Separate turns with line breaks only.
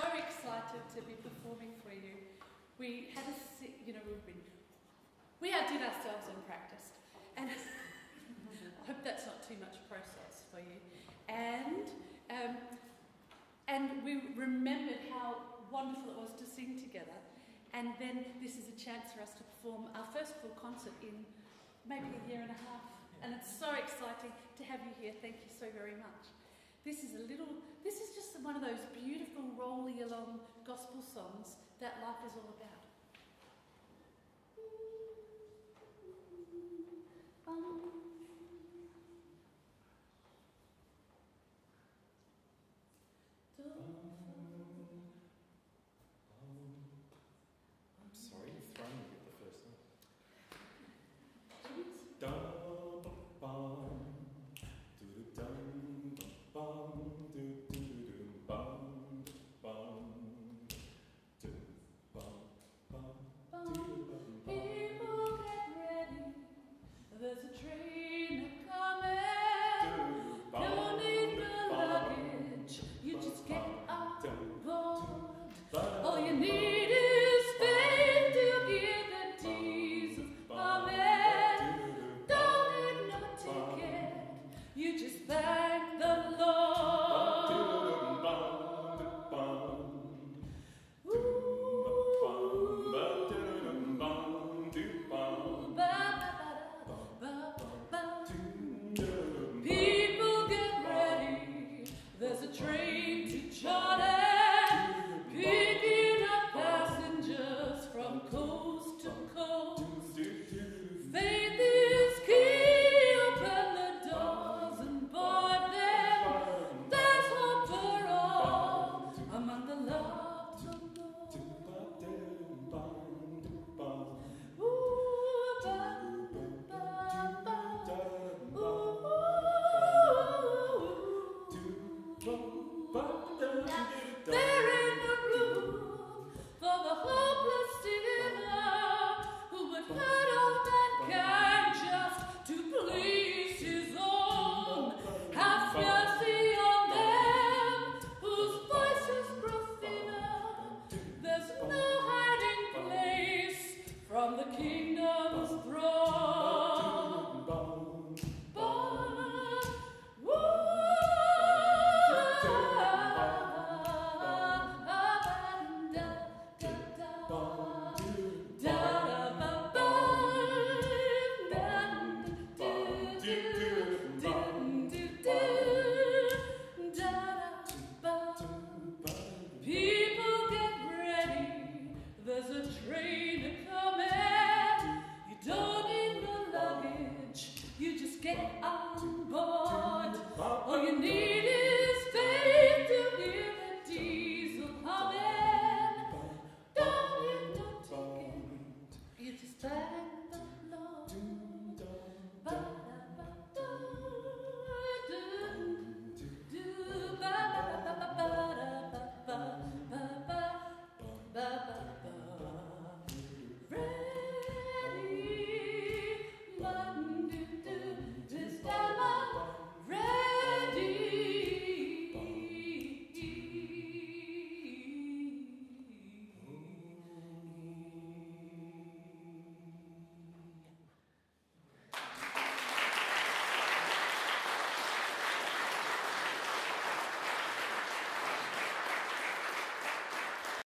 excited to be performing for you. We had we outdid ourselves and practiced, and I hope that's not too much process for you. And we remembered how wonderful it was to sing together. And then this is a chance for us to perform our first full concert in maybe a year and a half. And it's so exciting to have you here. Thank you so very much. This is just one of those beautiful rolly along gospel songs that life is all about.
I'm sorry, you've thrown me with the first one.
People get ready, there's a train a-coming. Don't need no luggage, you just get on board. All you need is faith to get the Jesus. Amen. Don't need no ticket, you just thank the Lord. People get ready, there's a train to Jodie.